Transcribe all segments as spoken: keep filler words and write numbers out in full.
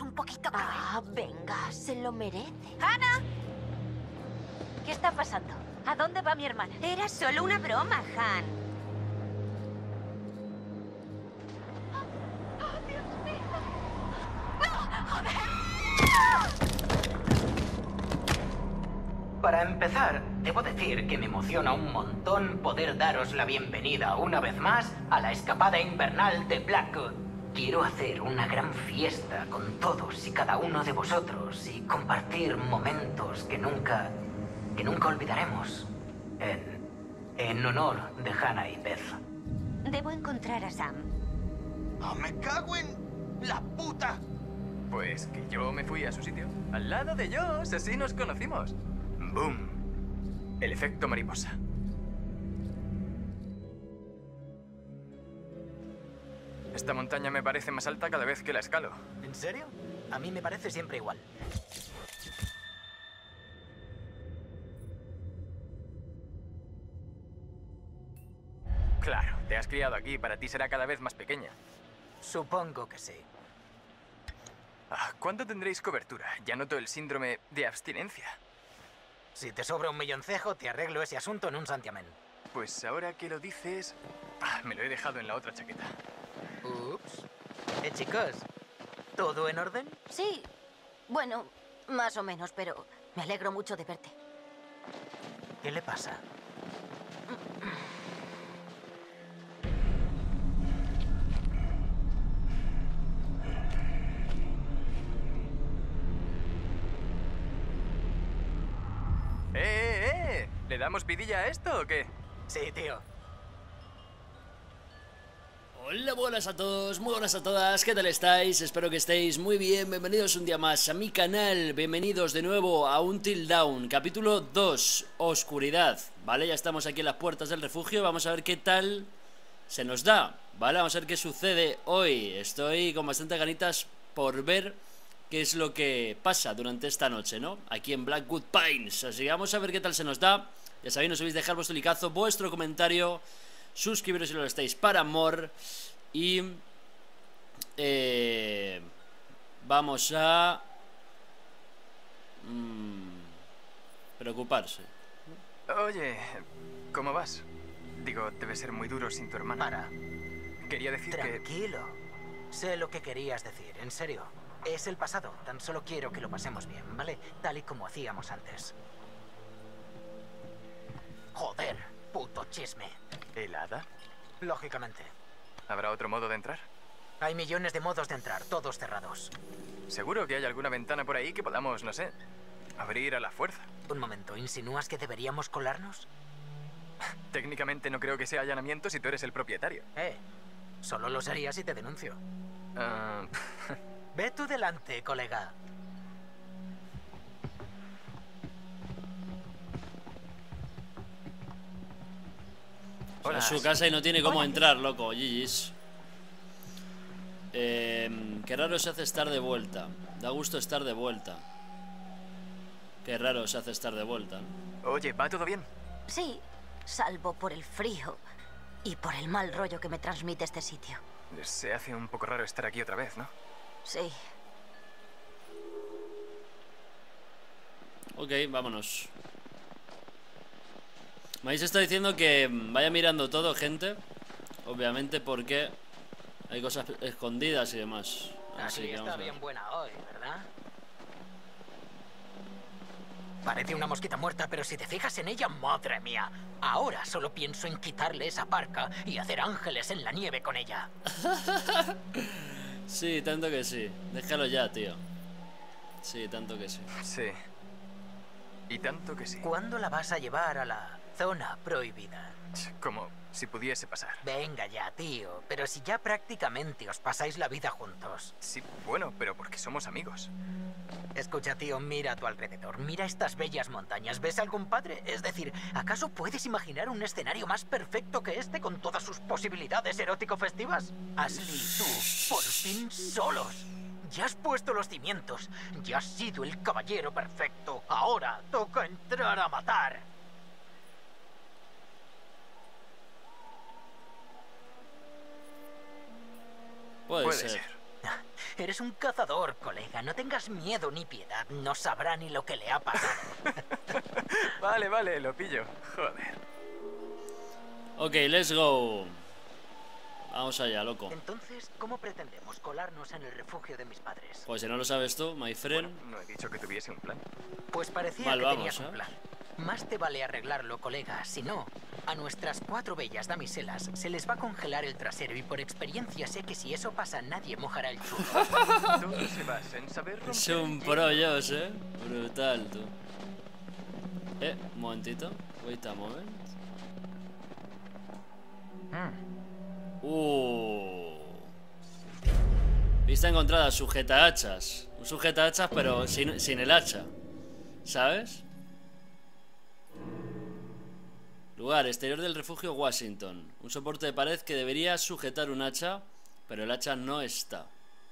un poquito cruel. Ah, venga, se lo merece. ¡Hannah! ¿Qué está pasando? ¿A dónde va mi hermana? Era solo una broma, Han. ¡Oh, Dios mío! Para empezar, debo decir que me emociona un montón poder daros la bienvenida una vez más a la escapada invernal de Blackwood. Quiero hacer una gran fiesta con todos y cada uno de vosotros y compartir momentos que nunca, que nunca olvidaremos. En, en honor de Hannah y Beth. Debo encontrar a Sam. ¡Ah, me cago en la puta! Pues que yo me fui a su sitio. Al lado de Josh, así nos conocimos. ¡Boom! El efecto mariposa. Esta montaña me parece más alta cada vez que la escalo. ¿En serio? A mí me parece siempre igual. Claro, te has criado aquí, para ti será cada vez más pequeña. Supongo que sí. Ah, ¿cuánto tendréis cobertura? Ya noto el síndrome de abstinencia. Si te sobra un milloncejo, te arreglo ese asunto en un santiamén. Pues ahora que lo dices... Ah, me lo he dejado en la otra chaqueta. Ups. Eh, chicos, ¿todo en orden? Sí, bueno, más o menos, pero me alegro mucho de verte. ¿Qué le pasa? ¡Eh, eh, eh! ¿Le damos vidilla a esto o qué? Sí, tío. Hola, buenas a todos, muy buenas a todas, ¿qué tal estáis? Espero que estéis muy bien, bienvenidos un día más a mi canal, bienvenidos de nuevo a Until Dawn, capítulo dos, Oscuridad, ¿vale? Ya estamos aquí en las puertas del refugio, vamos a ver qué tal se nos da, ¿vale? Vamos a ver qué sucede hoy, estoy con bastantes ganitas por ver qué es lo que pasa durante esta noche, ¿no? Aquí en Blackwood Pines, así que vamos a ver qué tal se nos da, ya sabéis, no os olvidéis dejar vuestro likeazo, vuestro comentario... Suscribiros si no lo estáis para amor. Y eh, vamos a mmm, preocuparse. Oye, ¿cómo vas? Digo, debe ser muy duro sin tu hermana. Para. Quería decir que... Tranquilo. Sé lo que querías decir, en serio. Es el pasado, tan solo quiero que lo pasemos bien, ¿vale? Tal y como hacíamos antes. Joder, puto chisme. ¿Helada? Lógicamente. ¿Habrá otro modo de entrar? Hay millones de modos de entrar, todos cerrados. Seguro que hay alguna ventana por ahí que podamos, no sé, abrir a la fuerza. Un momento, ¿insinúas que deberíamos colarnos? Técnicamente no creo que sea allanamiento si tú eres el propietario. Eh, solo lo sería si te denuncio. Ah, Ve tú delante, colega. Hola. En su casa y no tiene cómo Hola. entrar, loco. G G's. Eh, qué raro se hace estar de vuelta. Da gusto estar de vuelta. Qué raro se hace estar de vuelta. Oye, ¿va todo bien? Sí, salvo por el frío y por el mal rollo que me transmite este sitio. Se hace un poco raro estar aquí otra vez, ¿no? Sí. Ok, vámonos. Me habéis estado diciendo que vaya mirando todo, gente. Obviamente porque hay cosas escondidas y demás. Así Aquí que vamos está a ver. bien buena hoy, ¿verdad? Parece una mosquita muerta, pero si te fijas en ella, madre mía. Ahora solo pienso en quitarle esa parca y hacer ángeles en la nieve con ella. Sí, tanto que sí. Déjalo ya, tío. Sí, tanto que sí. Sí. Y tanto que sí. ¿Cuándo la vas a llevar a la zona prohibida? Como si pudiese pasar. Venga ya, tío. Pero si ya prácticamente os pasáis la vida juntos. Sí, bueno, pero porque somos amigos. Escucha, tío, mira a tu alrededor. Mira estas bellas montañas. ¿Ves algún padre? Es decir, ¿acaso puedes imaginar un escenario más perfecto que este con todas sus posibilidades erótico-festivas? Ashley y tú, por fin solos. Ya has puesto los cimientos. Ya has sido el caballero perfecto. Ahora toca entrar a matar. Puede, Puede ser. ser. Eres un cazador, colega. No tengas miedo ni piedad. No sabrá ni lo que le ha pasado. Vale, vale, lo pillo. Joder. Ok, let's go. Vamos allá, loco. Entonces, ¿cómo pretendemos colarnos en el refugio de mis padres? Pues si no lo sabes tú, my friend. Bueno, no he dicho que tuviese un plan. Pues parecía Mal que vamos, tenías ¿eh? un plan. Más te vale arreglarlo, colega. Si no, a nuestras cuatro bellas damiselas se les va a congelar el trasero y por experiencia sé que si eso pasa nadie mojará el chulo. Todo se basa en saber romper Es un el pro, hielo. Josh, eh. Brutal, tú. Eh, un momentito. Wait a moment. Uh. Pista encontrada, sujeta hachas. Un sujeta hachas, pero sin, sin el hacha. ¿Sabes? Lugar, exterior del refugio Washington. Un soporte de pared que debería sujetar un hacha, pero el hacha no está.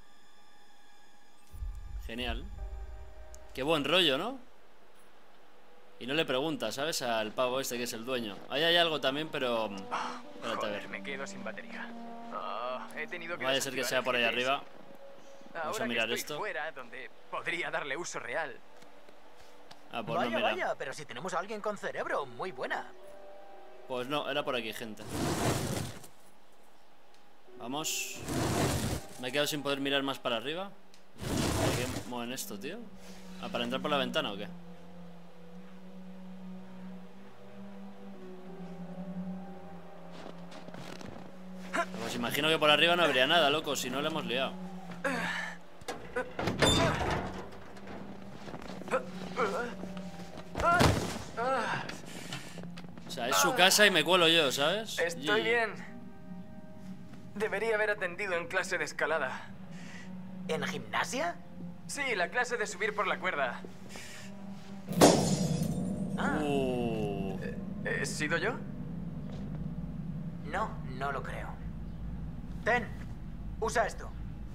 Genial. Qué buen rollo, ¿no? Y no le pregunta, ¿sabes? Al pavo este que es el dueño. Ahí hay algo también, pero... Espérate a Joder, ver. me quedo sin batería. Ah, he tenido que Vaya a ser que desactivar sea el por ahí G P S. arriba. Vamos Ahora a mirar que estoy esto. fuera, donde podría darle uso real. Ah, pues vaya, no, mira. vaya, pero si tenemos a alguien con cerebro, muy buena. Pues no, era por aquí, gente. Vamos. Me he quedado sin poder mirar más para arriba. ¿Por qué mueven esto, tío? ¿Ah, para entrar por la ventana o qué? Pues imagino que por arriba no habría nada, loco. Si no, le hemos liado. O sea, es su casa y me cuelo yo, ¿sabes? Estoy Y- bien. Debería haber atendido en clase de escalada. ¿En gimnasia? Sí, la clase de subir por la cuerda. Uh. ¿He sido yo? No, no lo creo. Ten, usa esto.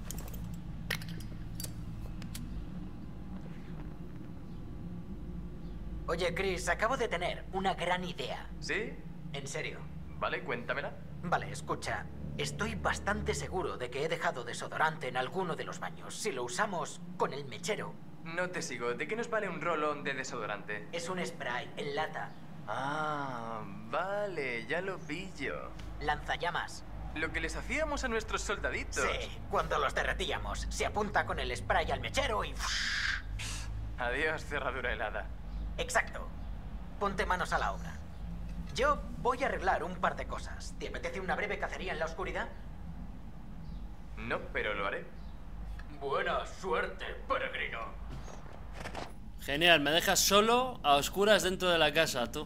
Oye, Chris, acabo de tener una gran idea. ¿Sí? En serio. Vale, cuéntamela. Vale, escucha. Estoy bastante seguro de que he dejado desodorante en alguno de los baños. Si lo usamos con el mechero, No te sigo. ¿De qué nos vale un rolón de desodorante? es un spray en lata. Ah, vale, ya lo pillo. Lanzallamas. Lo que les hacíamos a nuestros soldaditos. Sí, cuando los derretíamos. Se apunta con el spray al mechero y... Adiós, cerradura helada. Exacto. Ponte manos a la obra. Yo voy a arreglar un par de cosas. ¿Te apetece una breve cacería en la oscuridad? No, pero lo haré. Buena suerte, peregrino. Genial, me dejas solo a oscuras dentro de la casa, tú.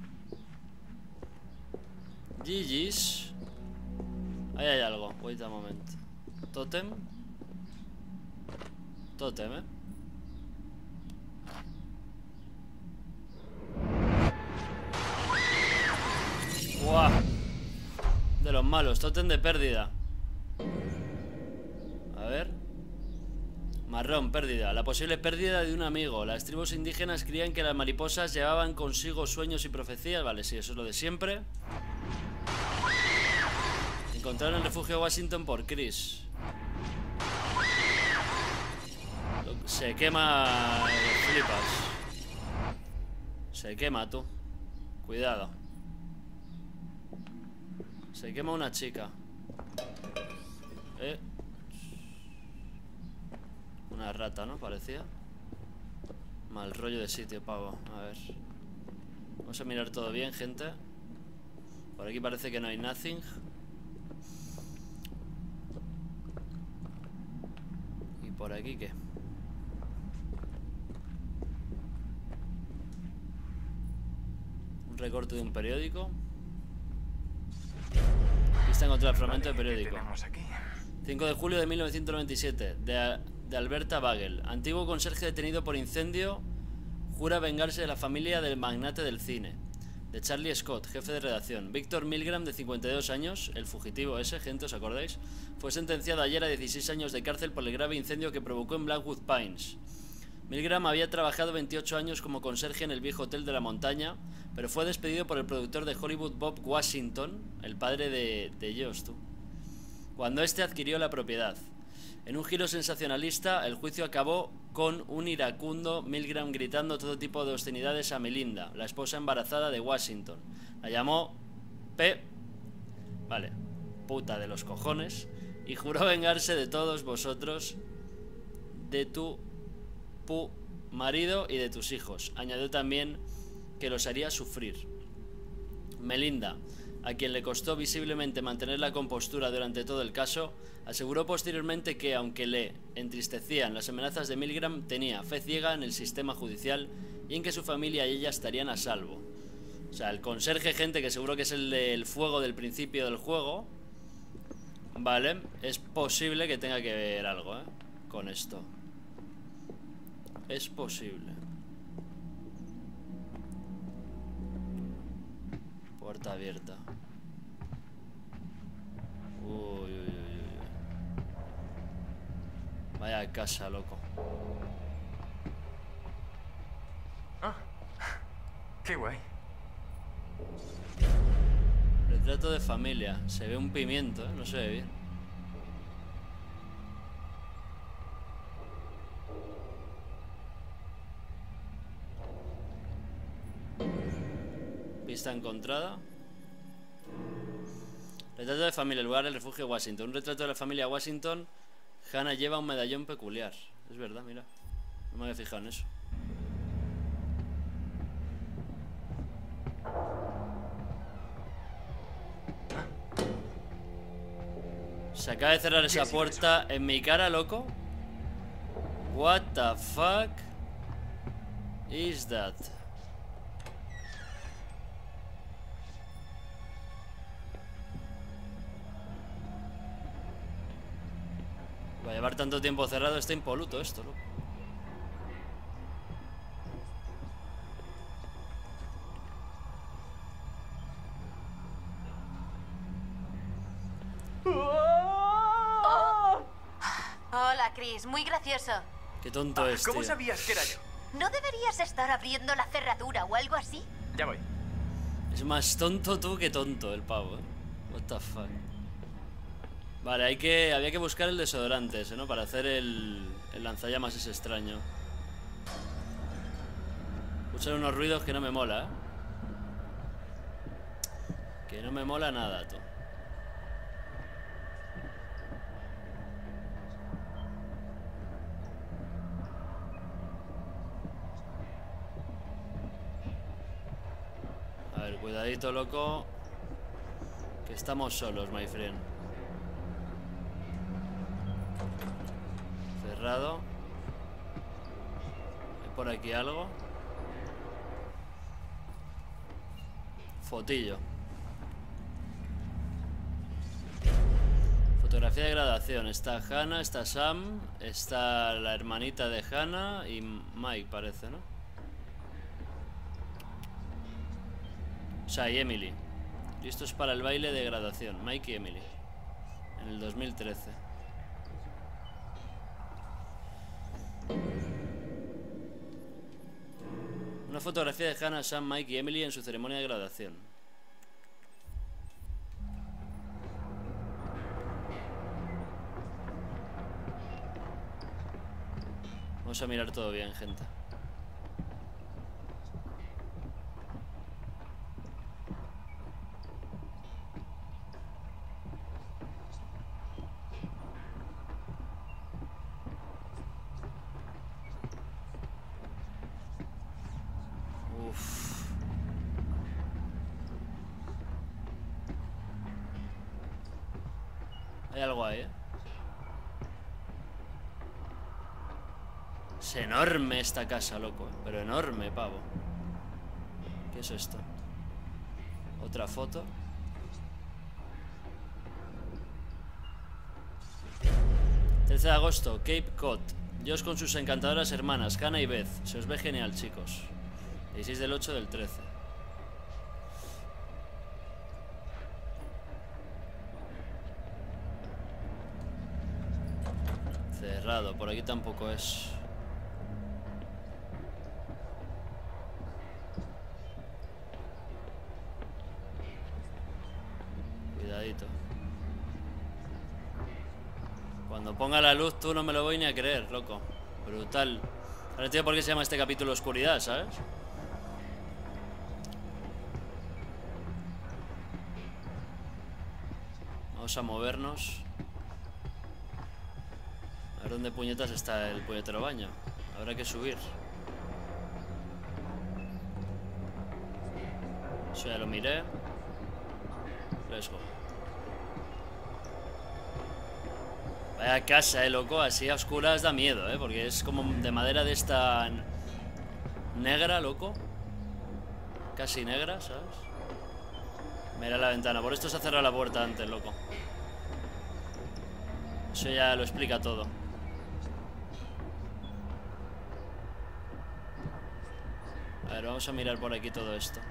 G G's. Ahí hay algo, wait a moment. Totem. Totem, eh. Buah. De los malos, totem de pérdida. A ver. Marrón, pérdida. La posible pérdida de un amigo. Las tribus indígenas creían que las mariposas llevaban consigo sueños y profecías. Vale, sí, eso es lo de siempre. Encontraron el refugio de Washington por Chris. Se quema... Flipas. Se quema, tú. Cuidado. Se quema una chica. Eh... Una rata, ¿no? Parecía. Mal rollo de sitio, pavo. A ver. Vamos a mirar todo bien, gente. Por aquí parece que no hay nothing. ¿Y por aquí qué? Un recorte de un periódico. Aquí está encontrado el fragmento de Vale, ¿qué periódico. tenemos aquí? cinco de julio de mil novecientos noventa y siete, de, de Alberta Bagel. Antiguo conserje detenido por incendio, jura vengarse de la familia del magnate del cine. De Charlie Scott, jefe de redacción. Víctor Milgram, de cincuenta y dos años, el fugitivo ese, gente, ¿os acordáis? Fue sentenciado ayer a dieciséis años de cárcel por el grave incendio que provocó en Blackwood Pines. Milgram había trabajado veintiocho años como conserje en el viejo hotel de la montaña, pero fue despedido por el productor de Hollywood Bob Washington, el padre de, de Josh, tú, cuando este adquirió la propiedad. En un giro sensacionalista, el juicio acabó con un iracundo Milgram gritando todo tipo de obscenidades a Melinda, la esposa embarazada de Washington. La llamó P... Vale, puta de los cojones, y juró vengarse de todos vosotros, de tu pu marido y de tus hijos. Añadió también que los haría sufrir. Melinda, a quien le costó visiblemente mantener la compostura durante todo el caso, aseguró posteriormente que, aunque le entristecían las amenazas de Milgram, tenía fe ciega en el sistema judicial y en que su familia y ella estarían a salvo. O sea, el conserje, gente, que seguro que es el del fuego del principio del juego, vale, es posible que tenga que ver algo, ¿eh? Con esto. Es posible. Puerta abierta. Uy, uy, uy, uy. Vaya casa, loco. Ah, qué guay. Retrato de familia. Se ve un pimiento, ¿eh? No se ve bien. Pista encontrada. Retrato de familia, el lugar del refugio Washington. Un retrato de la familia Washington. Hannah lleva un medallón peculiar. Es verdad, mira. No me había fijado en eso. Se acaba de cerrar esa puerta en mi cara, loco. What the fuck is that? Va a llevar tanto tiempo cerrado, está impoluto esto, loco. Hola, Chris. Muy gracioso. Qué tonto Ah, es, ¿cómo tío. sabías que era yo? ¿No deberías estar abriendo la cerradura o algo así? Ya voy. Es más tonto tú que tonto el pavo, ¿eh? What the fuck. Vale, hay que, había que buscar el desodorante ese, ¿no? Para hacer el, el lanzallamas ese extraño. Escuchar unos ruidos que no me mola, ¿eh? Que no me mola nada, tú. A ver, cuidadito, loco. Que estamos solos, my friend. Cerrado. ¿Hay por aquí algo? Fotillo. Fotografía de graduación. Está Hannah, está Sam, está la hermanita de Hannah y Mike, parece, ¿no? O sea, y Emily. Listos para el baile de graduación. Mike y Emily. En el dos mil trece. Una fotografía de Hannah, Sam, Mike y Emily en su ceremonia de graduación. Vamos a mirar todo bien, gente. Uf. Hay algo ahí, ¿eh? Es enorme esta casa, loco, ¿eh? Pero enorme, pavo. ¿Qué es esto? Otra foto. trece de agosto, Cape Cod. Josh con sus encantadoras hermanas, Hannah y Beth. Se os ve genial, chicos. dieciséis del ocho del trece. Cerrado, por aquí tampoco es. Cuidadito. Cuando ponga la luz, tú no me lo voy ni a creer, loco. Brutal. Ahora entiendo por qué se llama este capítulo Oscuridad, ¿sabes? Vamos a movernos. A ver dónde puñetas está el puñetero baño. Habrá que subir. Eso ya lo miré. Let's go. Vaya casa, eh, loco. Así a oscuras da miedo, eh. Porque es como de madera de esta negra, loco. Casi negra, ¿sabes? Mira la ventana. Por esto se ha cerrado la puerta antes, loco. Eso ya lo explica todo. A ver, vamos a mirar por aquí todo esto.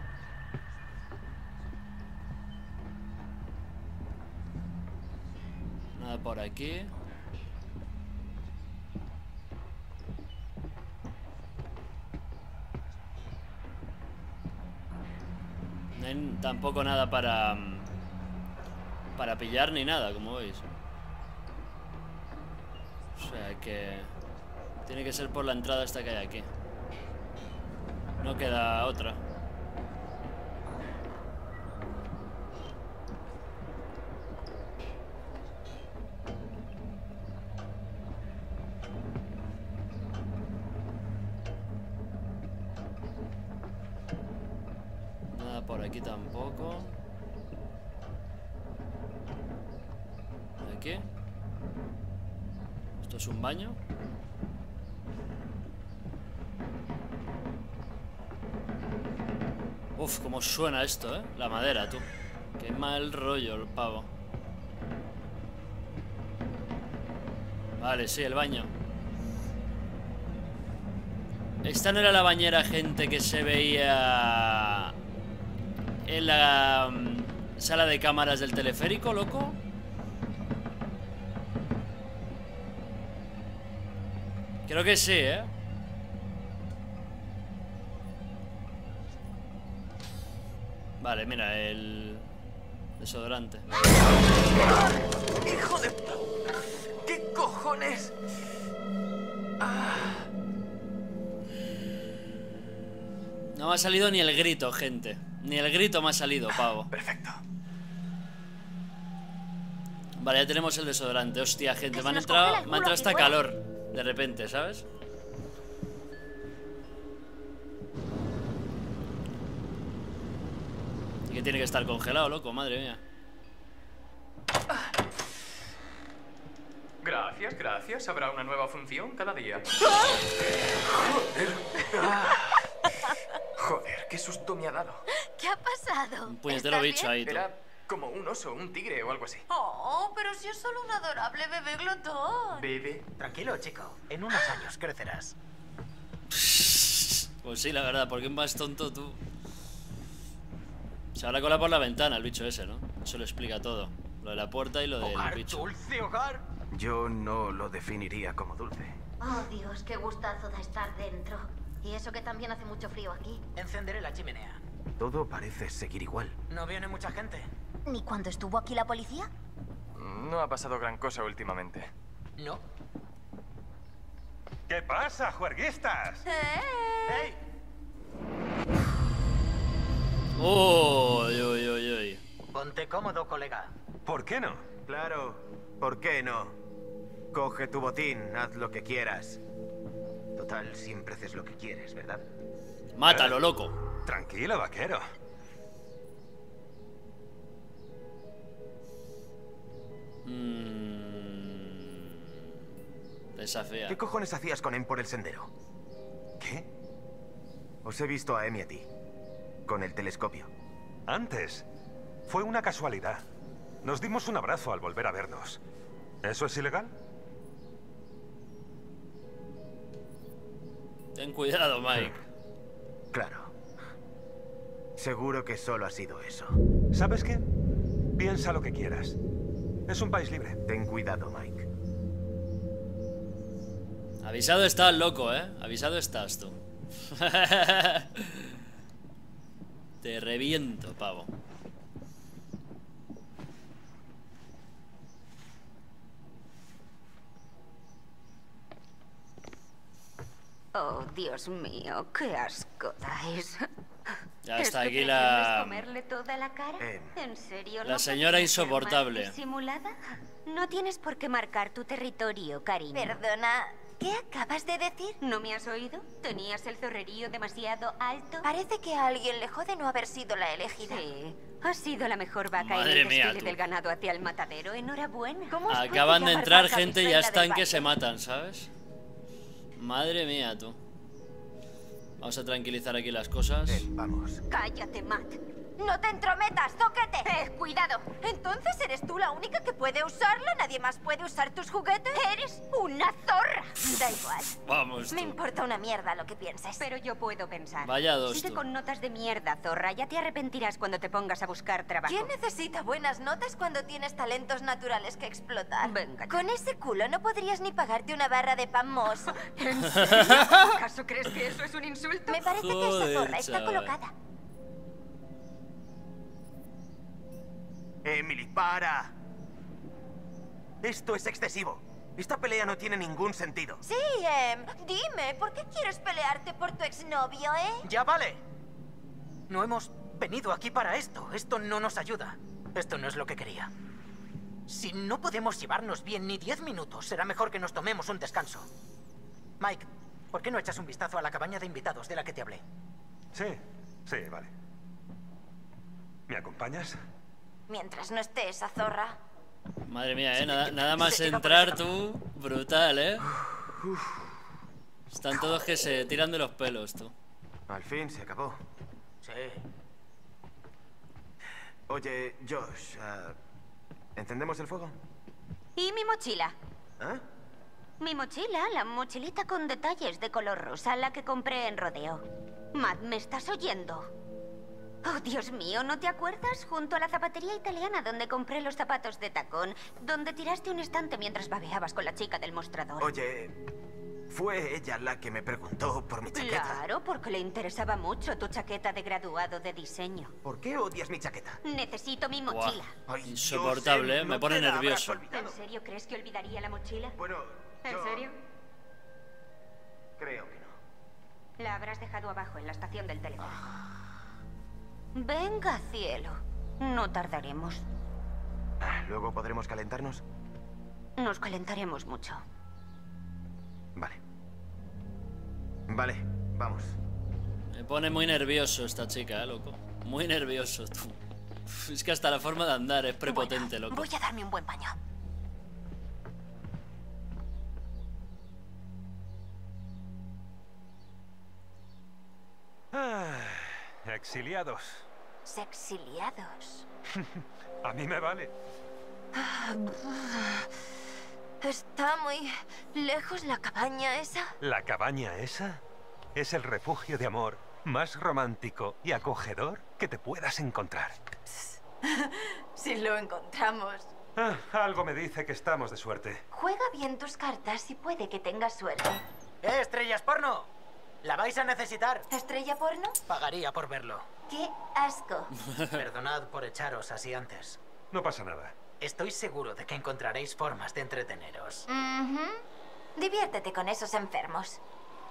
Nada por aquí. No hay tampoco nada para para pillar ni nada, como veis. O sea que tiene que ser por la entrada esta que hay aquí. No queda otra. Nada por aquí tampoco. ¿Aquí? ¿Esto es un baño? Uf, cómo suena esto, ¿eh? La madera, tú. Qué mal rollo el pavo. Vale, sí, el baño. Esta no era la bañera, gente, que se veía en la um, sala de cámaras del teleférico, loco. Creo que sí, ¿eh? Vale, mira, el desodorante. ¡Hijo de... ¿Qué cojones? Ah. No me ha salido ni el grito, gente. Ni el grito me ha salido, pavo. Perfecto. Vale, ya tenemos el desodorante. Hostia, gente, Que me han se nos entrado, congela el me ha culo entrado aquí hasta fuera. calor. De repente, ¿sabes? Y que tiene que estar congelado, loco, madre mía. Gracias, gracias. Habrá una nueva función cada día. Joder. Ah. Joder, qué susto me ha dado. ¿Qué ha pasado? Un puñetero ¿Estás bicho bien? ahí, tú. Era como un oso, un tigre o algo así. Oh, pero si es solo un adorable bebé glotón. Bebé. Tranquilo, chico. En unos años crecerás. Pues sí, la verdad, porque es más tonto tú. Se habrá colado por la ventana el bicho ese, ¿no? Eso lo explica todo. Lo de la puerta y lo del Hogar, bicho. dulce hogar. Yo no lo definiría como dulce. Oh, Dios, qué gustazo da estar dentro. Y eso que también hace mucho frío aquí. Encenderé la chimenea. Todo parece seguir igual. ¿No viene mucha gente? ¿Ni cuando estuvo aquí la policía? No ha pasado gran cosa últimamente. No. ¿Qué pasa, juerguistas? ¡Hey! Uy, uy, uy, uy. Ponte cómodo, colega. ¿Por qué no? Claro, ¿por qué no? Coge tu botín, haz lo que quieras. Total, siempre haces lo que quieres, ¿verdad? Mátalo, loco. Tranquilo, vaquero. Mmm... Desafía. ¿Qué cojones hacías con Em por el sendero? ¿Qué? Os he visto a Em y a ti. Con el telescopio. Antes. Fue una casualidad. Nos dimos un abrazo al volver a vernos. ¿Eso es ilegal? Ten cuidado, Mike. Claro. Seguro que solo ha sido eso. ¿Sabes qué? Piensa lo que quieras. Es un país libre. Ten cuidado, Mike. Avisado estás, loco, ¿eh? Avisado estás tú. Te reviento, pavo. Oh, Dios mío, qué asco dais. Ya ¿Es está que aquí pretendes la... comerle toda la cara? Eh. ¿En serio? La ¿No señora podrías ser insoportable. más disimulada? No tienes por qué marcar tu territorio, cariño. Perdona, ¿qué acabas de decir? ¿No me has oído? ¿Tenías el zorrerío demasiado alto? Parece que a alguien le jode no haber sido la elegida. Sí, has sido la mejor vaca Madre en el mía, desfile tú. del ganado hacia el matadero. Enhorabuena. ¿Cómo os puede Acaban de llamar entrar vaca gente y mi ya reina están del que se baile? matan, ¿sabes? Madre mía, tú. Vamos a tranquilizar aquí las cosas. Ven, vamos. Cállate, Matt. ¡No te entrometas, zoquete! ¡Eh, cuidado! ¿Entonces eres tú la única que puede usarlo? ¿Nadie más puede usar tus juguetes? ¡Eres una zorra! Da igual. Vamos, Me tú. importa una mierda lo que pienses. Pero yo puedo pensar. Vaya dos, Sigue tú. con notas de mierda, zorra. Ya te arrepentirás cuando te pongas a buscar trabajo. ¿Quién necesita buenas notas cuando tienes talentos naturales que explotar? Venga ya. Con ese culo no podrías ni pagarte una barra de pan mos. ¿En serio? ¿Acaso crees que eso es un insulto? Me parece que Joder, esa zorra está chaval. colocada. Emily, para. Esto es excesivo. Esta pelea no tiene ningún sentido. Sí, em, dime, ¿por qué quieres pelearte por tu exnovio, eh? ¡Ya vale! No hemos venido aquí para esto. Esto no nos ayuda. Esto no es lo que quería. Si no podemos llevarnos bien ni diez minutos, será mejor que nos tomemos un descanso. Mike, ¿por qué no echas un vistazo a la cabaña de invitados de la que te hablé? Sí, sí, vale. ¿Me acompañas? Mientras no esté esa zorra. Madre mía, ¿eh? Nada, nada más entrar tú. Brutal, ¿eh? Están todos que se tiran de los pelos, tú. Al fin se acabó. Sí. Oye, Josh, ah, ¿encendemos el fuego? ¿Y mi mochila? ¿Ah? Mi mochila, la mochilita con detalles de color rosa, la que compré en Rodeo. Matt, ¿me estás oyendo? Oh, Dios mío, ¿no te acuerdas? Junto a la zapatería italiana donde compré los zapatos de tacón, donde tiraste un estante mientras babeabas con la chica del mostrador. Oye, fue ella la que me preguntó por mi chaqueta. Claro, porque le interesaba mucho tu chaqueta de graduado de diseño. ¿Por qué odias mi chaqueta? Necesito mi Buah. mochila. Ay, Insoportable, Dios, ¿eh? Me no pone te la habrás nervioso. olvidado. ¿En serio crees que olvidaría la mochila? Bueno, ¿En yo serio? creo que no. La habrás dejado abajo en la estación del teléfono. Venga, cielo. No tardaremos. Ah, ¿luego podremos calentarnos? Nos calentaremos mucho. Vale. Vale, vamos. Me pone muy nervioso esta chica, ¿eh, loco? Muy nervioso, tú. Uf, es que hasta la forma de andar es prepotente, Bueno, loco. voy a darme un buen baño. Ah, exiliados. Sexiliados. A mí me vale. ¿Está muy lejos la cabaña esa? La cabaña esa es el refugio de amor más romántico y acogedor que te puedas encontrar. Si lo encontramos. Ah, algo me dice que estamos de suerte. Juega bien tus cartas y puede que tengas suerte. ¡Eh, estrellas porno! ¡La vais a necesitar! ¿Estrella porno? Pagaría por verlo. ¡Qué asco! Perdonad por echaros así antes. No pasa nada. Estoy seguro de que encontraréis formas de entreteneros. Ujú. Diviértete con esos enfermos.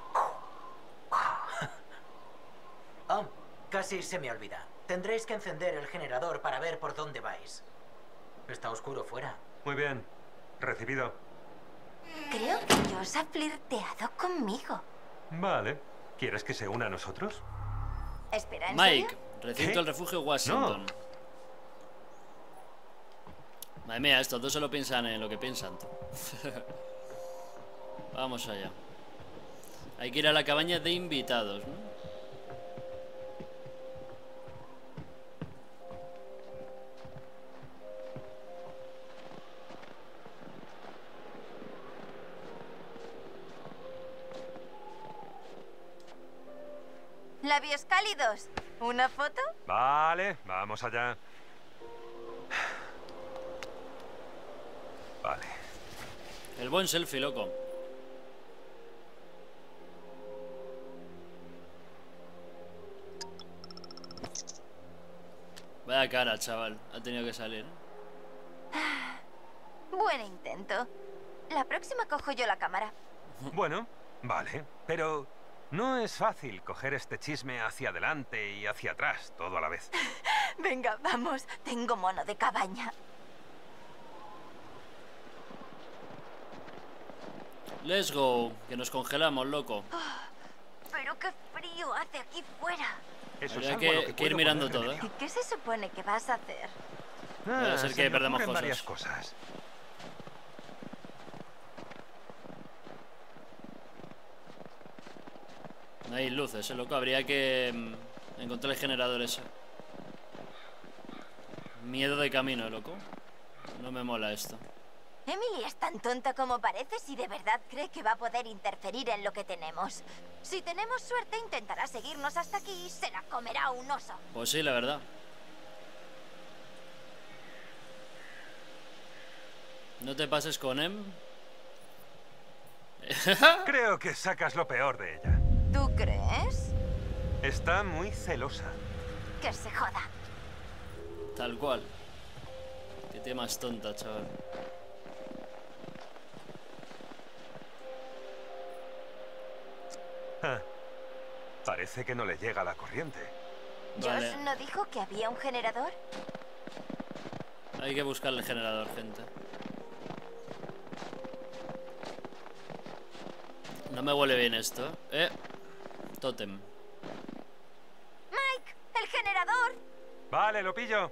Oh, casi se me olvida. Tendréis que encender el generador para ver por dónde vais. Está oscuro fuera. Muy bien. Recibido. Creo que Josh ha flirteado conmigo. Vale. ¿Quieres que se una a nosotros? Espera, ¿en Mike, serio? recinto ¿Qué? el refugio Washington. Madre mía, estos dos solo piensan en lo que piensan, tú. Vamos allá. Hay que ir a la cabaña de invitados, ¿no? Labios cálidos. ¿Una foto? Vale, vamos allá. Vale. El buen selfie, loco. Vaya cara, chaval. Ha tenido que salir. Buen intento. La próxima cojo yo la cámara. Bueno, Vale, pero no es fácil coger este chisme hacia adelante y hacia atrás, todo a la vez. Venga, vamos. Tengo mono de cabaña. Let's go, que nos congelamos, loco. Pero qué frío hace aquí fuera. Eso Habría es algo que- a lo que ir puedo mirando poner todo, remedio. ¿Y qué se supone que vas a hacer? Puede Ah, ser se que me perdamos ocurren cosas. varias cosas. No hay luces, eh, loco. Habría que mm, encontrar el generador ese. Miedo de camino, loco. No me mola esto. Emily es tan tonta como parece si de verdad cree que va a poder interferir en lo que tenemos. Si tenemos suerte, intentará seguirnos hasta aquí y se la comerá un oso. Pues sí, la verdad. No te pases con Em. Creo que sacas lo peor de ella. ¿Tú crees? Está muy celosa. Que se joda. Tal cual. Qué tía más tonta, chaval. Ah, parece que no le llega la corriente. Vale, ¿Josh no dijo que había un generador? hay que buscar el generador, gente. No me huele bien esto, ¿eh? Eh, tótem. ¡Mike! ¡El generador! Vale, lo pillo.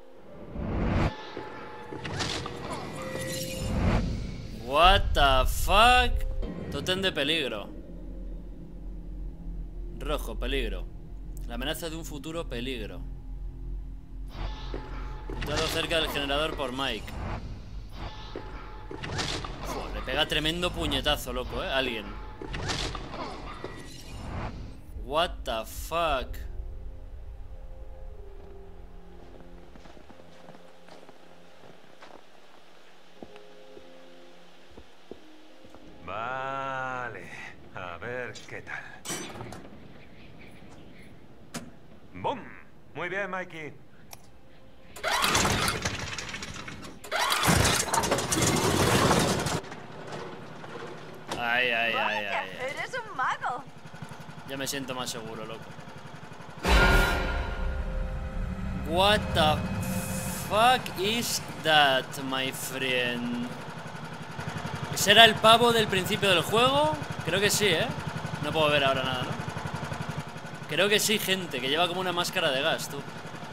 What the fuck? Tótem de peligro. Rojo, peligro. La amenaza de un futuro peligro. Entrado cerca del generador por Mike. Uf, le pega tremendo puñetazo, loco, ¿eh? Alguien. What the fuck? Vale, a ver qué tal. ¡Bum! Muy bien, Mikey. Ay, ay, ay, Vaya, ay, ay. ¡Eres un mago! Ya me siento más seguro, loco. What the fuck is that, my friend? ¿Ese era el pavo del principio del juego? Creo que sí, ¿eh? No puedo ver ahora nada, ¿no? Creo que sí, gente, que lleva como una máscara de gas, tú.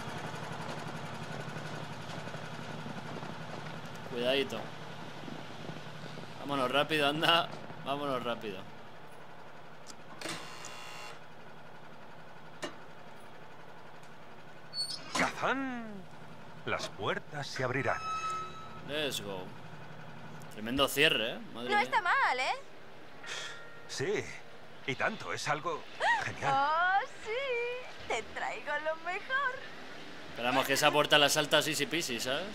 Cuidadito. Vámonos rápido, anda. Vámonos rápido. ¡Kazán! Las puertas se abrirán. Let's go. Tremendo cierre, ¿eh? Madre No mía. está mal, ¿eh? Sí, y tanto, es algo genial. ¡Oh, sí! Te traigo lo mejor. Esperamos que esa puerta la salta easy peasy, ¿sabes?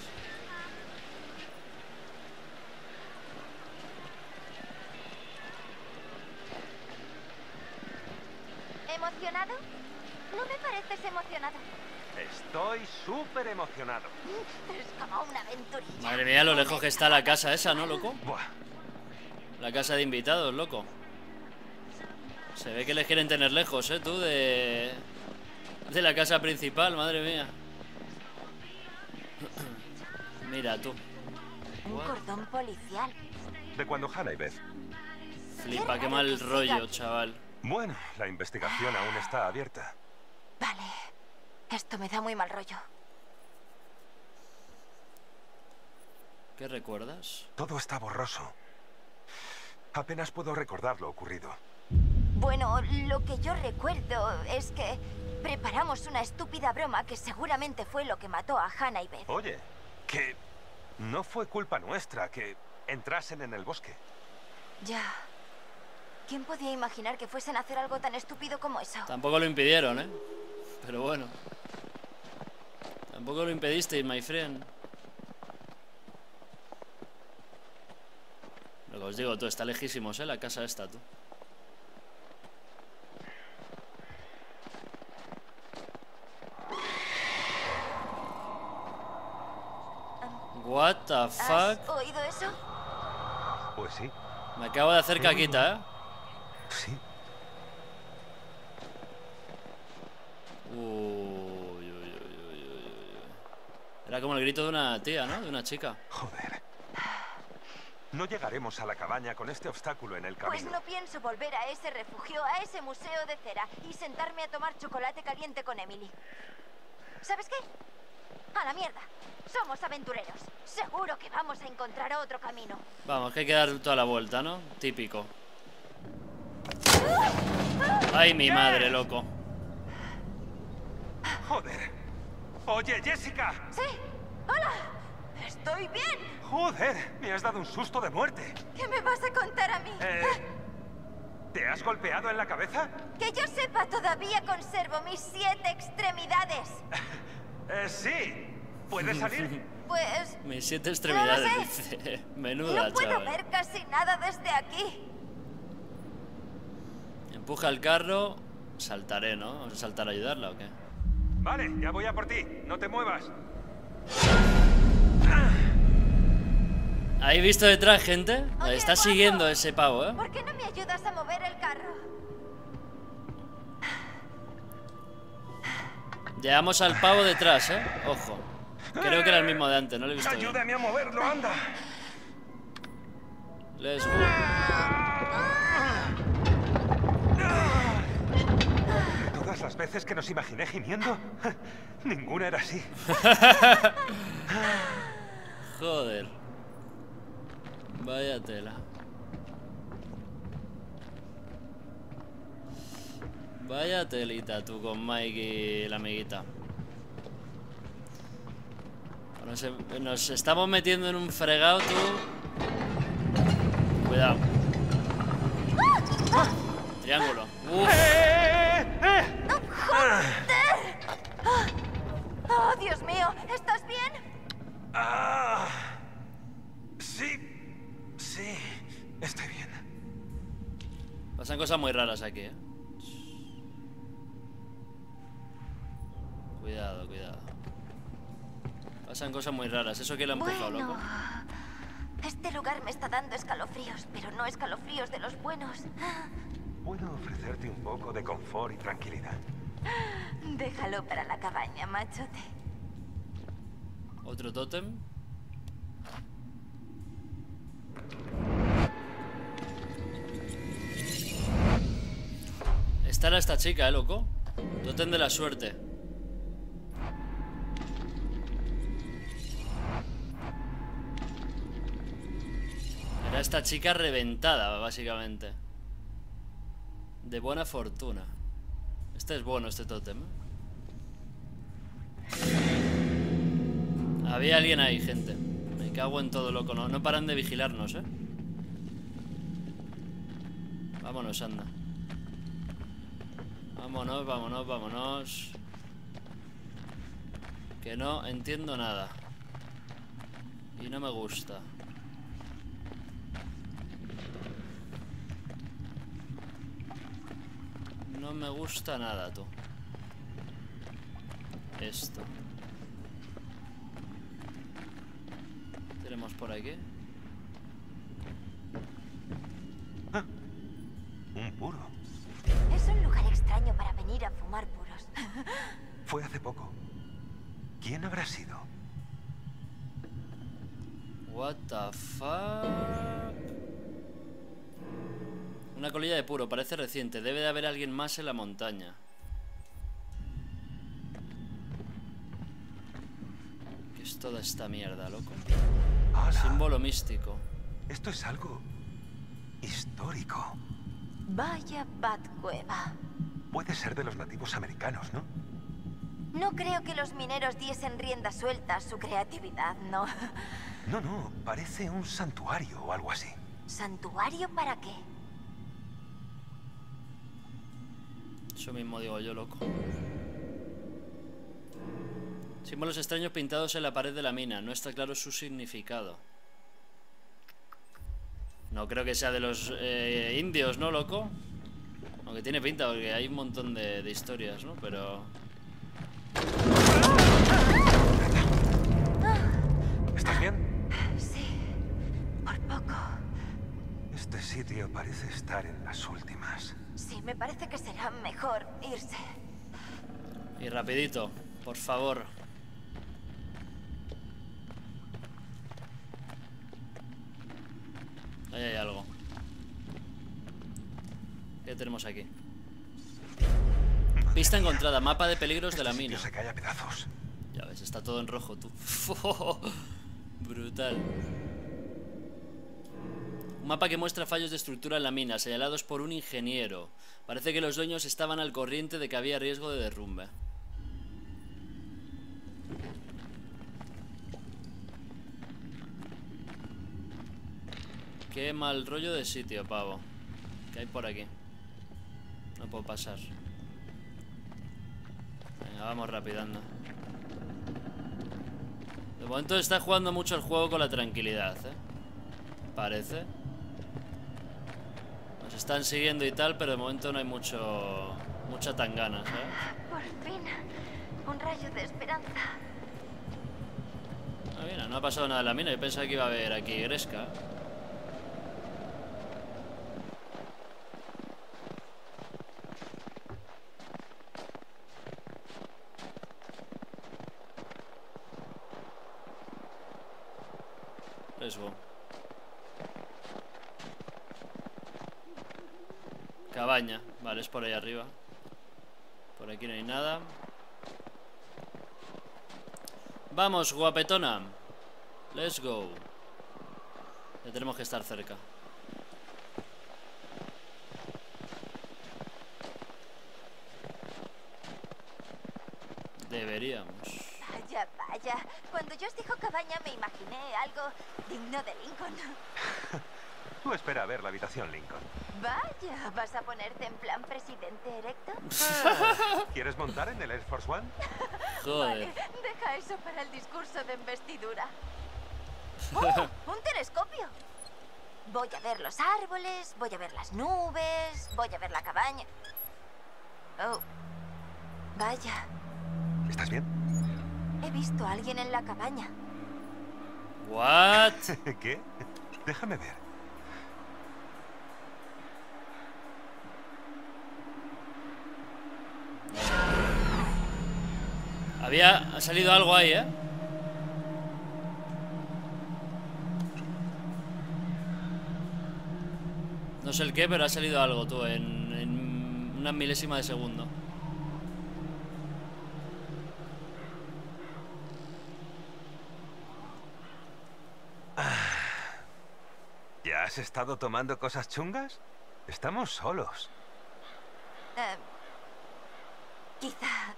¿Emocionado? No me pareces emocionado. Estoy súper emocionado. Es como una aventurilla. Madre mía, lo lejos que está la casa esa, ¿no, loco? Buah, La casa de invitados, loco. Se ve que les quieren tener lejos, ¿eh? Tú, de... De la casa principal, madre mía. Mira, tú. Un cordón policial. de cuando Hannah y Beth. Flipa, qué mal rollo, chaval. Bueno, la investigación aún está abierta. Vale. Esto me da muy mal rollo. ¿Qué recuerdas? Todo está borroso. Apenas puedo recordar lo ocurrido. Bueno, lo que yo recuerdo es que preparamos una estúpida broma que seguramente fue lo que mató a Hannah y Beth. Oye, que no fue culpa nuestra que entrasen en el bosque. Ya. ¿Quién podía imaginar que fuesen a hacer algo tan estúpido como eso? Tampoco lo impidieron, ¿eh? Pero bueno. Tampoco lo impedisteis, my friend. Lo que os digo, tú, está lejísimos, ¿eh? La casa esta, tú. What the fuck? ¿Has oído eso? Pues sí. Me acabo de hacer caquita, ¿eh? Sí. Uy, uy, uy, uy, uy, uy. Era como el grito de una tía, ¿no? De una chica. Joder. No llegaremos a la cabaña con este obstáculo en el camino. Pues no pienso volver a ese refugio, a ese museo de cera y sentarme a tomar chocolate caliente con Emily. ¿Sabes qué? A la mierda. Somos aventureros. Seguro que vamos a encontrar otro camino. Vamos, que hay que dar toda la vuelta, ¿no? Típico. Ay, mi madre, loco. Joder. Oye, Jessica. Sí. Hola. Estoy bien. Joder, me has dado un susto de muerte. ¿Qué me vas a contar a mí? Eh, ¿Te has golpeado en la cabeza? Que yo sepa, todavía conservo mis siete extremidades. Eh, sí. ¿Puedes salir? Pues... Mis siete extremidades, no lo sé. dice. Menuda, No puedo chaval. ver casi nada desde aquí. Empuja el carro. Saltaré, ¿no? ¿Vamos a saltar a ayudarla o qué? Vale, ya voy a por ti. No te muevas. ¿Habéis visto detrás, gente? Oye, Está guapo, siguiendo ese pavo, ¿eh? ¿por qué no me ayudas a mover el carro? Llevamos al pavo detrás, ¿eh? Ojo. Creo que era el mismo de antes, no lo he visto bien. Ayúdame a moverlo, anda. Let's go. Todas las veces que nos imaginé gimiendo, ninguna era así. Joder. Vaya tela. Vaya telita tú con Mike y la amiguita. Nos, nos estamos metiendo en un fregado, tú. Cuidado. Triángulo. Uf. ¡Oh, Dios mío! ¿Estás bien? Ah, sí, sí, estoy bien. Pasan cosas muy raras aquí, ¿eh? Cuidado, cuidado. Pasan cosas muy raras. ¿Eso que le ha empujado, Bueno, loco? este lugar me está dando escalofríos, pero no escalofríos de los buenos. Puedo ofrecerte un poco de confort y tranquilidad. Déjalo para la cabaña, machote. Otro tótem. Esta era esta chica, ¿eh, loco? Tótem de la suerte. Era esta chica reventada, básicamente. De buena fortuna. Este es bueno, este tótem, ¿eh? Había alguien ahí, gente. Me cago en todo, loco. No, no paran de vigilarnos, ¿eh? Vámonos, anda. Vámonos, vámonos, vámonos. Que no entiendo nada. Y no me gusta. No me gusta nada, tú. Esto. Tenemos por aquí. Ah, un puro. Es un lugar extraño para venir a fumar puros. Fue hace poco. ¿Quién habrá sido? What the fuck. Una colilla de puro, parece reciente. Debe de haber alguien más en la montaña. ¿Qué es toda esta mierda, loco? ¡Hala! Símbolo místico. Esto es algo histórico. Vaya Batcueva. Puede ser de los nativos americanos, ¿no? No creo que los mineros diesen rienda suelta a su creatividad, ¿no? No, no, parece un santuario o algo así. ¿Santuario para qué? Eso mismo digo yo, loco. Símbolos extraños pintados en la pared de la mina. No está claro su significado. No creo que sea de los eh, indios, ¿no, loco? Aunque tiene pinta, porque hay un montón de, de historias, ¿no? Pero... ¿Estás bien? Sí, por poco. Este sitio parece estar en las últimas. Sí, me parece que será mejor irse. Y rapidito, por favor. Ahí hay algo. ¿Qué tenemos aquí? Pista encontrada, mapa de peligros de la Este mina. sitio se cae a pedazos. Ya ves, está todo en rojo, tú. Brutal. Un mapa que muestra fallos de estructura en la mina, señalados por un ingeniero. Parece que los dueños estaban al corriente de que había riesgo de derrumbe. Qué mal rollo de sitio, pavo. ¿Qué hay por aquí? No puedo pasar. Venga, vamos rapidando. De momento está jugando mucho el juego con la tranquilidad, ¿eh? Parece. Nos están siguiendo y tal, pero de momento no hay mucho... mucha tangana, ¿sabes? Por fin, un rayo de esperanza. Ah, mira, no ha pasado nada en la mina. Yo pensaba que iba a haber aquí Gresca. Riesgo. Cabaña. Vale, es por ahí arriba. Por aquí no hay nada. Vamos, guapetona. Let's go. Ya tenemos que estar cerca. Deberíamos. Vaya, vaya. Cuando yo os dijo cabaña me imaginé algo digno de Lincoln. Tú espera a ver la habitación, Lincoln. Vaya, ¿vas a ponerte en plan presidente erecto? ¿Quieres montar en el Air Force One? Joder. Vale, deja eso para el discurso de investidura. ¡Oh! ¡Un telescopio! Voy a ver los árboles, voy a ver las nubes, voy a ver la cabaña. Oh, vaya. ¿Estás bien? He visto a alguien en la cabaña. What? ¿Qué? Déjame ver. Había... ha salido algo ahí, ¿eh? No sé el qué, pero ha salido algo, tú, en, en una milésima de segundo. ¿Ya has estado tomando cosas chungas? Estamos solos. Eh, quizá...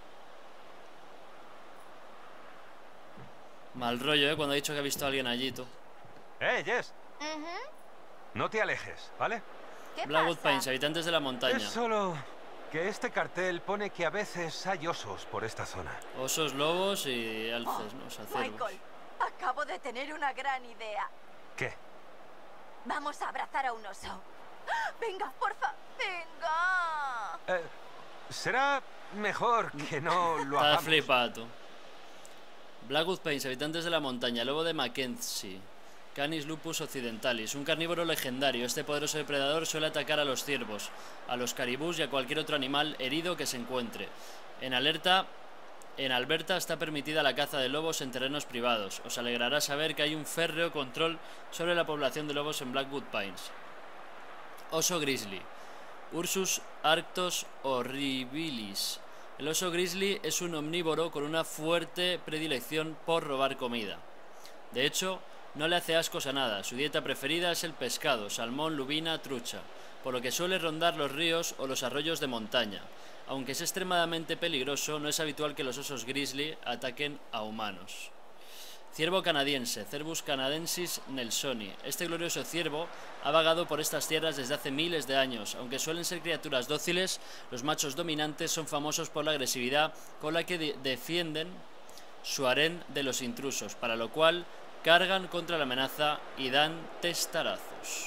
Mal rollo, ¿eh? Cuando ha dicho que ha visto a alguien allí, tú. ¡Eh, Jess! Ujú. No te alejes, ¿vale? ¿Qué Blackwood pasa? Pines, habitantes de la montaña. Es solo que este cartel pone que a veces hay osos por esta zona. Osos, lobos y alces, ¿no? O sea, cervos. Michael, acabo de tener una gran idea. ¿Qué? Vamos a abrazar a un oso. ¡Ah! Venga, porfa, venga. Eh, será mejor que no lo Está hagamos. flipado, tú. Blackwood Pines, habitantes de la montaña, lobo de Mackenzie. Canis lupus occidentalis, un carnívoro legendario. Este poderoso depredador suele atacar a los ciervos, a los caribús y a cualquier otro animal herido que se encuentre. En alerta, en Alberta está permitida la caza de lobos en terrenos privados. Os alegrará saber que hay un férreo control sobre la población de lobos en Blackwood Pines. Oso grizzly, Ursus arctos horribilis. El oso grizzly es un omnívoro con una fuerte predilección por robar comida. De hecho, no le hace ascos a nada. Su dieta preferida es el pescado, salmón, lubina, trucha, por lo que suele rondar los ríos o los arroyos de montaña. Aunque es extremadamente peligroso, no es habitual que los osos grizzly ataquen a humanos. Ciervo canadiense, Cervus canadensis nelsoni. Este glorioso ciervo ha vagado por estas tierras desde hace miles de años. Aunque suelen ser criaturas dóciles, los machos dominantes son famosos por la agresividad con la que de- defienden su harén de los intrusos, para lo cual cargan contra la amenaza y dan testarazos.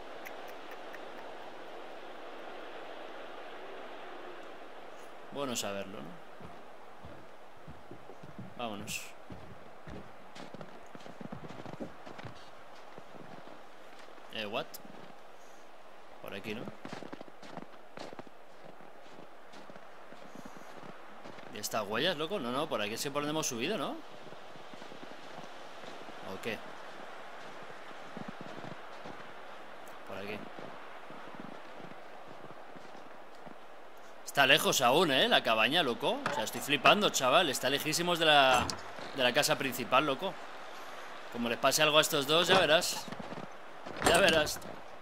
Bueno saberlo, ¿no? Vámonos. Eh, what? Por aquí, ¿no? ¿Y estas huellas, loco? No, no, por aquí sí por donde hemos subido, ¿no? ¿O qué? Por aquí. Está lejos aún, ¿eh? La cabaña, loco. O sea, estoy flipando, chaval. Está lejísimos de la, de la casa principal, loco. Como les pase algo a estos dos, ya verás. Ya verás.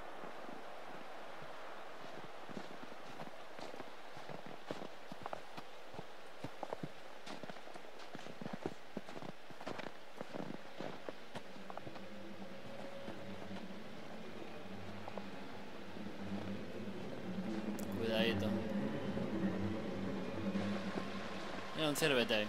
Cuidadito. Mira, un cervete ahí.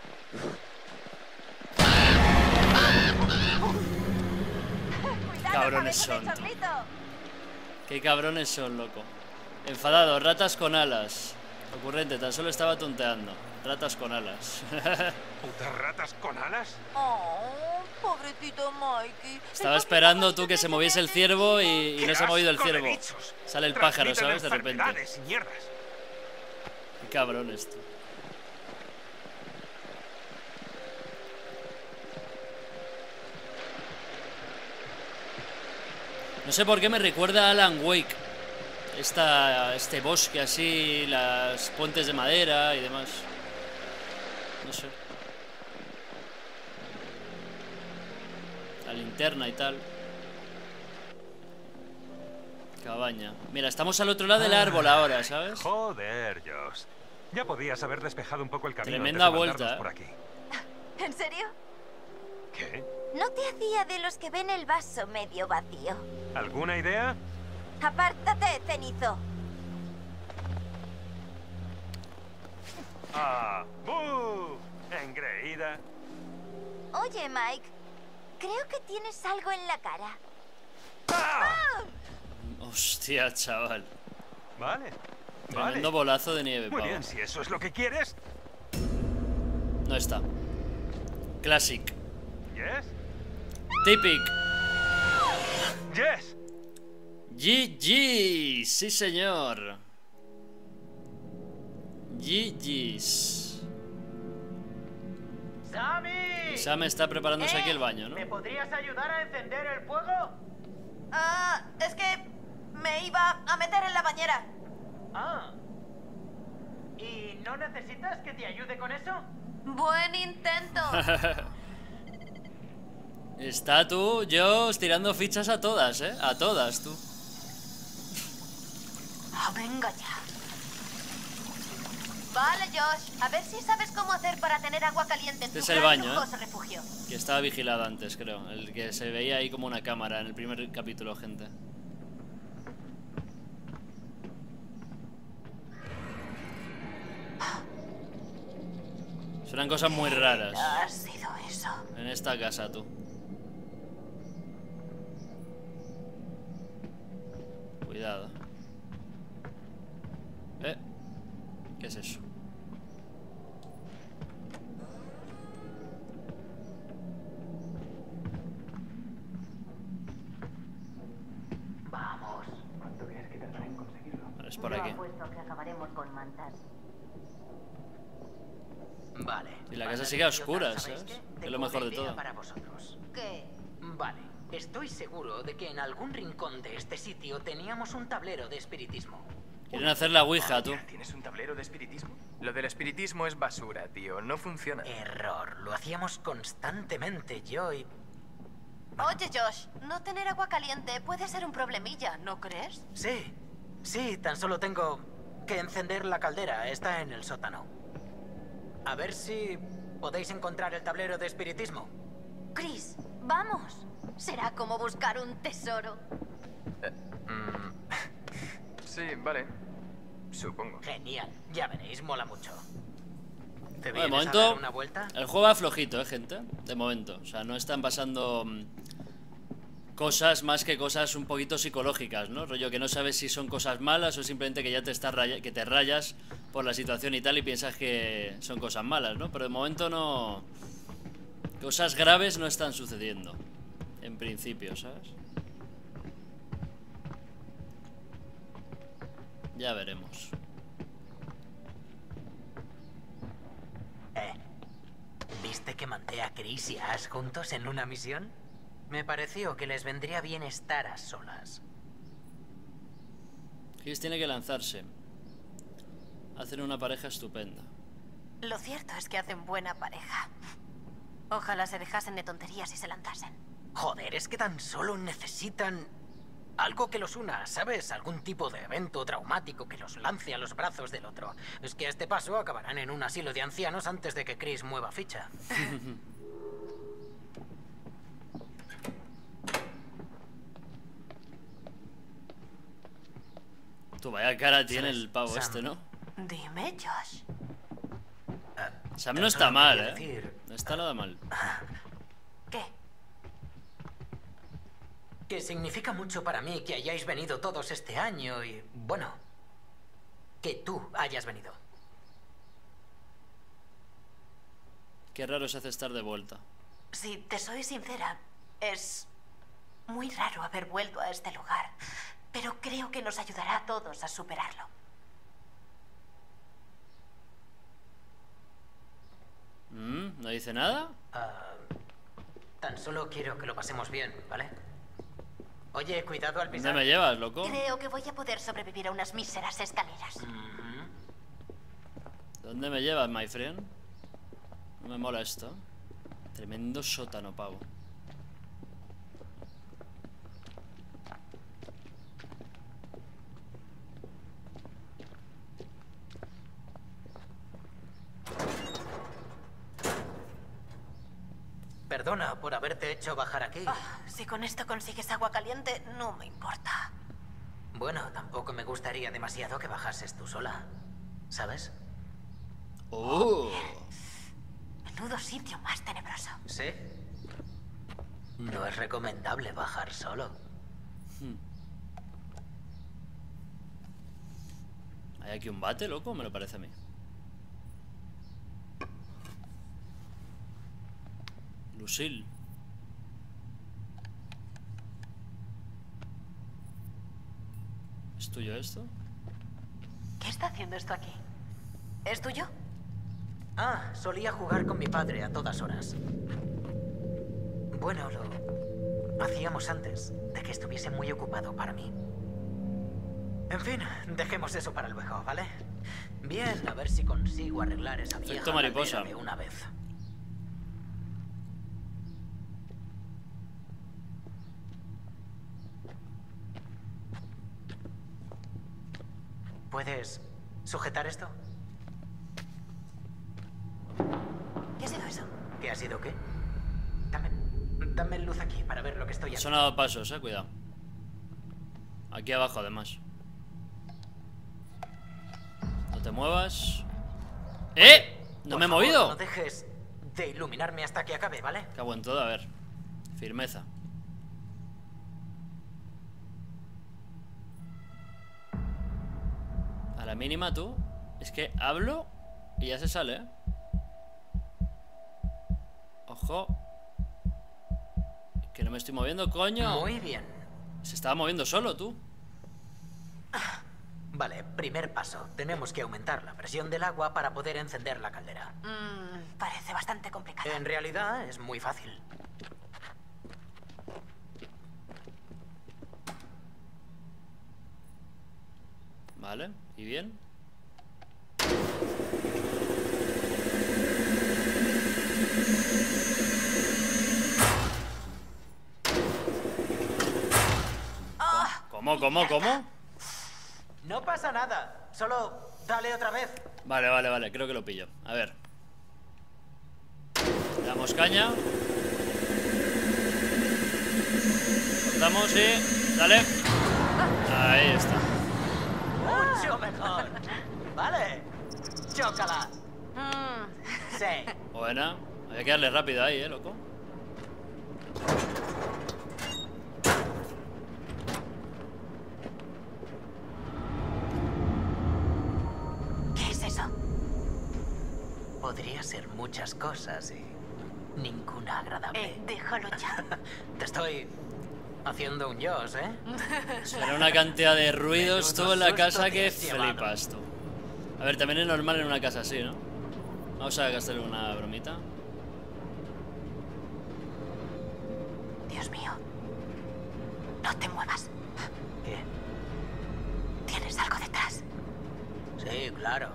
Cabrones son. Qué cabrones son, loco. Enfadado, ratas con alas. Ocurrente, tan solo estaba tonteando. Ratas con alas. ¿Putas ratas con alas? Oh, pobrecito Mikey. Estaba esperando tú que se moviese el ciervo y, y no se ha movido el ¡Qué asco de ciervo. bichos! Sale el pájaro, Transmiten ¿sabes? De repente. enfermedades y mierdas. Qué cabrón esto. No sé por qué me recuerda a Alan Wake. Esta, este bosque así, las puentes de madera y demás. No sé. La linterna y tal. Cabaña. Mira, estamos al otro lado del árbol ahora, ¿sabes? Joder, Josh. Ya podías haber despejado un poco el camino. Tremenda antes de vuelta, mandarnos ¿eh? por aquí. ¿En serio? ¿Qué? No te hacía de los que ven el vaso medio vacío. ¿Alguna idea? Apártate, cenizo. ¡Ah! ¡Buh! Engreída. Oye, Mike, creo que tienes algo en la cara. ¡Ah! Hostia, chaval. Vale. Tremendo Vale. bolazo de nieve, Muy pavo. bien, si eso es lo que quieres. No está. Classic. ¿Yes? Típic. ¡Yes! G G. Sí, señor. G G's. ¡Sammy! Sam está preparándose ¿Eh? aquí el baño, ¿no? ¿Me podrías ayudar a encender el fuego? Ah, es que me iba a meter en la bañera. Ah. ¿Y no necesitas que te ayude con eso? Buen intento. Está tú, yo, tirando fichas a todas, ¿eh? A todas, tú. Ah, venga ya. Vale, Josh. A ver si sabes cómo hacer para tener agua caliente en Este tu es el gran baño, ¿eh? lujoso refugio. Que estaba vigilado antes, creo. El que se veía ahí como una cámara en el primer capítulo, gente. Suenan cosas muy raras Ha sido eso. en esta casa, tú. Cuidado. Eh. ¿Qué es eso? Vamos. ¿Cuánto crees que tardará en conseguirlo? Vale, es por aquí. apuesto que acabaremos con mantas. Vale. Y la Para casa sigue a disfrutar, oscuras, ¿sabéis ¿sabes? qué? Que es Tengo lo mejor una de idea todo. para vosotros. ¿Qué? Vale. Estoy seguro de que en algún rincón de este sitio teníamos un tablero de espiritismo. Quieren hacer la ouija, tú. ¿Tienes un tablero de espiritismo? Lo del espiritismo es basura, tío. No funciona. Error. Lo hacíamos constantemente yo y... Oye, Josh, no tener agua caliente puede ser un problemilla, ¿no crees? Sí. Sí, tan solo tengo que encender la caldera. Está en el sótano. A ver si podéis encontrar el tablero de espiritismo. Chris, vamos. Será como buscar un tesoro. Mm. Sí, vale. Supongo. Genial. Ya veréis, mola mucho. ¿Te Bueno, de vienes momento, a dar una vuelta? el juego va flojito, eh, gente. De momento. O sea, no están pasando mm, cosas más que cosas un poquito psicológicas, ¿no? Rollo que no sabes si son cosas malas o simplemente que ya te estás raya- que te rayas por la situación y tal y piensas que son cosas malas, ¿no? Pero de momento no... Cosas graves no están sucediendo. En principio, ¿sabes? Ya veremos. Eh, ¿viste que mandé a Chris y a Ash juntos en una misión? Me pareció que les vendría bien estar a solas. Chris tiene que lanzarse. Hacen una pareja estupenda. Lo cierto es que hacen buena pareja. Ojalá se dejasen de tonterías y se lanzasen. Joder, es que tan solo necesitan algo que los una, ¿sabes? Algún tipo de evento traumático que los lance a los brazos del otro. Es que a este paso acabarán en un asilo de ancianos antes de que Chris mueva ficha. Tu vaya cara tiene ¿Sabes, el pavo Sam? este, ¿no? Dime, Josh. Sam Tan no está solo mal, quería ¿eh? decir No está nada mal. ¿Qué? que significa mucho para mí que hayáis venido todos este año y, bueno, que tú hayas venido. Qué raro se hace estar de vuelta. Si te soy sincera, es muy raro haber vuelto a este lugar, pero creo que nos ayudará a todos a superarlo. Mm, ¿no dice nada? Ah, tan solo quiero que lo pasemos bien, ¿vale? Oye, cuidado al ¿Dónde pisar. me llevas, loco? Creo que voy a poder sobrevivir a unas míseras escaleras. Ujú. ¿Dónde me llevas, my friend? No me mola esto. Tremendo sótano, pavo. Perdona por haberte hecho bajar aquí. Ah, si con esto consigues agua caliente, no me importa. Bueno, tampoco me gustaría demasiado que bajases tú sola, ¿sabes? ¡Oh! Menudo sitio más tenebroso. ¿Sí? No es recomendable bajar solo. ¿Hay aquí un bate, loco? Me lo parece a mí. Lucille. ¿Es tuyo esto? ¿Qué está haciendo esto aquí? ¿Es tuyo? Ah, solía jugar con mi padre a todas horas. Bueno, lo hacíamos antes de que estuviese muy ocupado para mí. En fin, dejemos eso para luego, ¿vale? Bien, a ver si consigo arreglar esa vieja Efecto mariposa. caldera de una vez. ¿Puedes sujetar esto? ¿Qué ha sido eso? ¿Qué ha sido qué? Dame, dame luz aquí para ver lo que estoy Han haciendo. sonado pasos, eh, cuidado. Aquí abajo, además. No te muevas. ¡Eh! ¡No Por me he favor, movido! No dejes de iluminarme hasta que acabe, ¿vale? Cago en todo, a ver. Firmeza. A la mínima tú. Es que hablo y ya se sale, ¿eh? Ojo. Que no me estoy moviendo, coño. Muy bien. Se estaba moviendo solo, tú. Vale, primer paso. Tenemos que aumentar la presión del agua para poder encender la caldera. Mm, parece bastante complicado. En realidad es muy fácil. Vale, ¿y bien? ¿Cómo, cómo, cómo? No pasa nada. Solo dale otra vez. Vale, vale, vale, creo que lo pillo. A ver. Le damos caña. Soltamos y... Dale. Ahí está. Mucho mejor. Vale. Chócala. Mm, Sí. Buena. Había que darle rápido ahí, eh, loco. ¿Qué es eso? Podría ser muchas cosas y ninguna agradable. Eh, déjalo ya. Te estoy Haciendo un Josh, ¿eh? Será una cantidad de ruidos Menudo tú en la susto casa te que has llevado. flipas tú. A ver, también es normal en una casa así, ¿no? Vamos a gastarle una bromita. Dios mío. No te muevas. ¿Qué? Tienes algo detrás. Sí, claro.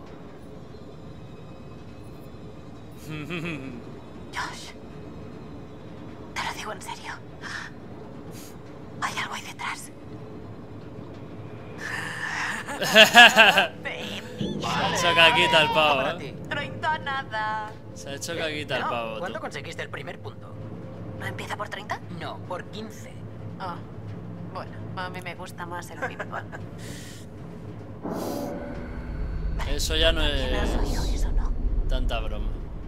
Josh. Te lo digo en serio. Hay algo ahí detrás. Se ha hecho caquita el pavo, Para ¿eh? ti. No hay nada. Se ha hecho caquita el No, pavo, ¿cuándo tú. conseguiste el primer punto? ¿No empieza por treinta? No, por quince. Oh, bueno, a mí me gusta más el ping-pong. Eso ya no ¿Quién has oído es eso, no? tanta broma.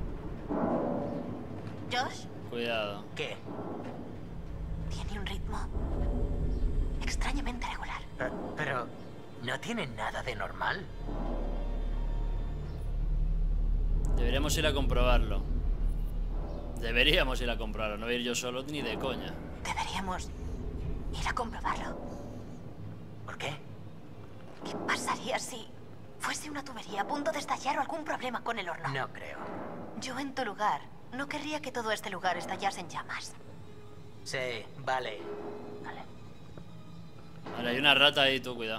Josh, Cuidado. ¿Qué? tiene un ritmo extrañamente regular. Eh, pero no tiene nada de normal. Deberíamos ir a comprobarlo. Deberíamos ir a comprobarlo, no voy a ir yo solo ni de coña. Deberíamos ir a comprobarlo. ¿Por qué? ¿Qué pasaría si fuese una tubería a punto de estallar o algún problema con el horno? No creo. Yo en tu lugar no querría que todo este lugar estallase en llamas. Sí, vale. Vale. Vale, hay una rata ahí, tú, cuidado.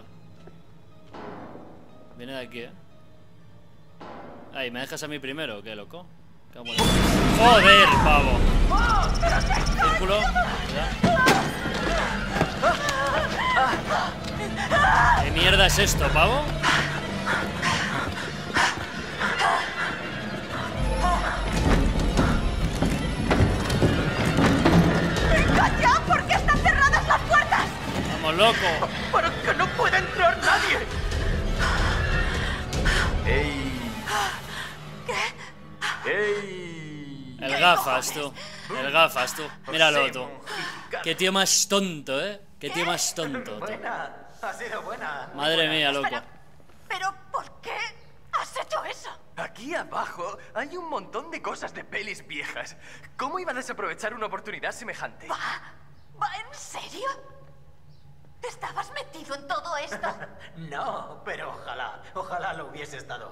Viene de aquí, ¿eh? Ay, ¿me dejas a mí primero o qué, loco? Qué bueno. ¡Joder, pavo! Círculo. Cuidado. ¿Qué mierda es esto, pavo? ¡Venga ya! ¿Por qué están cerradas las puertas? ¡Vamos, loco! ¡Pero que no puede entrar nadie! ¡Ey! ¡Ey! El gafas, tú. El gafas, tú. Míralo, tú. Qué tío más tonto, ¿eh? Qué tío más tonto, tú. Buena, ha sido buena. Madre mía, loco. Pero, pero ¿por qué has hecho eso? Aquí abajo hay un montón de cosas de pelis viejas. ¿Cómo iba a desaprovechar una oportunidad semejante? ¿Va? ¿Va en serio? ¿Estabas metido en todo esto? No, pero ojalá, ojalá lo hubiese estado.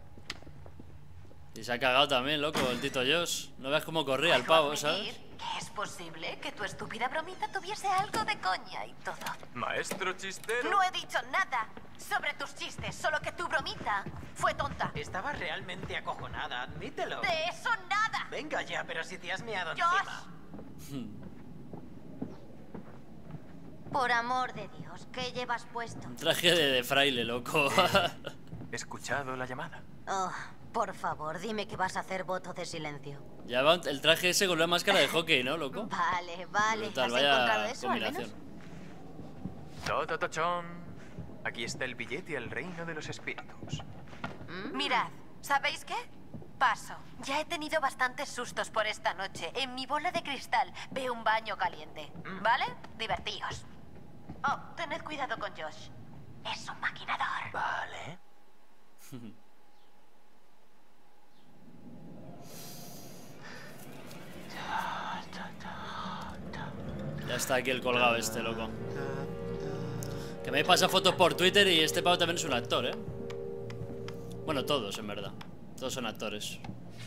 Y se ha cagado también, loco, el Tito Josh. No veas cómo corría el pavo, ¿sabes? Admitir que es posible que tu estúpida bromita tuviese algo de coña y todo. Maestro chistero. No he dicho nada sobre tus chistes, solo que tu bromita fue tonta. Estaba realmente acojonada, admítelo. De eso nada. Venga ya, pero si te has meado Josh. encima. Por amor de Dios, ¿qué llevas puesto? Un traje de, de fraile, loco. He escuchado la llamada. Oh, por favor, dime que vas a hacer voto de silencio. Ya va el traje ese con la máscara de hockey, ¿no, loco? Vale, vale. Brutal, ¿Has encontrado vaya eso, al menos? combinación. Tototochón. Aquí está el billete al reino de los espíritus. Mirad, ¿sabéis qué? Paso. Ya he tenido bastantes sustos por esta noche. En mi bola de cristal veo un baño caliente. ¿Vale? Divertíos. Oh, tened cuidado con Josh. Es un maquinador. Vale. Ya está aquí el colgado este, loco. Que me pasa fotos por Twitter y este pavo también es un actor, ¿eh? Bueno, todos, en verdad. Todos son actores.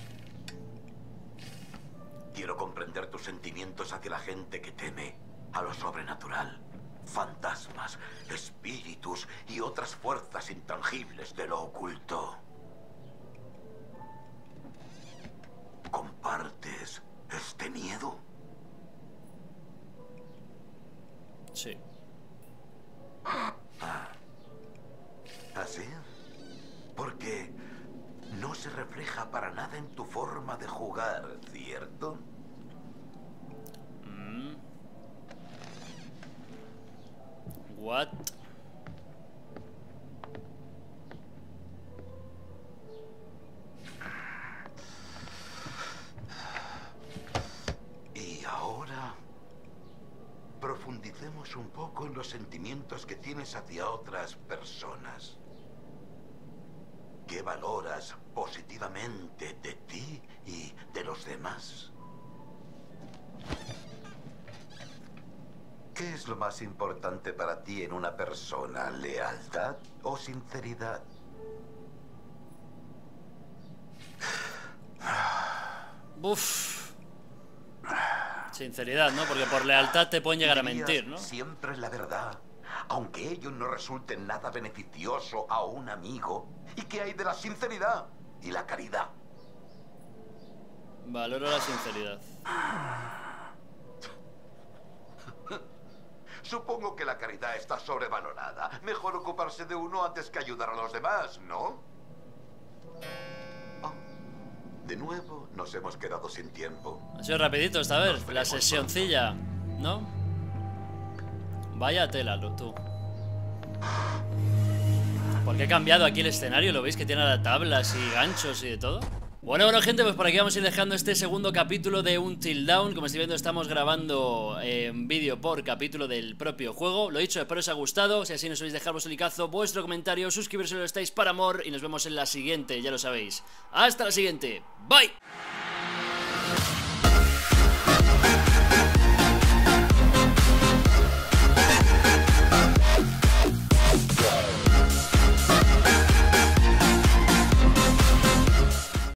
Quiero comprender tus sentimientos hacia la gente que teme a lo sobrenatural. Fantasmas, espíritus y otras fuerzas intangibles de lo oculto. ¿Compartes este miedo? Sí. ¿Así? Porque no se refleja para nada en tu forma de jugar, ¿cierto? Mm. What? Y ahora profundicemos un poco en los sentimientos que tienes hacia otras personas. ¿Qué valoras positivamente de ti y de los demás? ¿Qué es lo más importante para ti en una persona? ¿Lealtad o sinceridad? Uf. Sinceridad, ¿no? Porque por lealtad te pueden llegar a mentir, ¿no? Siempre la verdad, aunque ello no resulte en nada beneficioso a un amigo. ¿Y qué hay de la sinceridad y la caridad? Valoro la sinceridad. Supongo que la caridad está sobrevalorada. Mejor ocuparse de uno antes que ayudar a los demás, ¿no? Oh, de nuevo nos hemos quedado sin tiempo. Ha sido rapidito esta vez, la sesioncilla, ¿no? Vaya tela, tú. ¿Por qué he cambiado aquí el escenario? ¿Lo veis que tiene ahora tablas y ganchos y de todo? Bueno, bueno gente, pues por aquí vamos a ir dejando este segundo capítulo de Until Dawn. Como estáis viendo, estamos grabando eh, vídeo por capítulo del propio juego. Lo dicho, espero os haya gustado. Si así no sabéis, dejar vuestro likeazo, vuestro comentario, suscribiros si lo estáis para amor. Y nos vemos en la siguiente, ya lo sabéis. Hasta la siguiente, bye.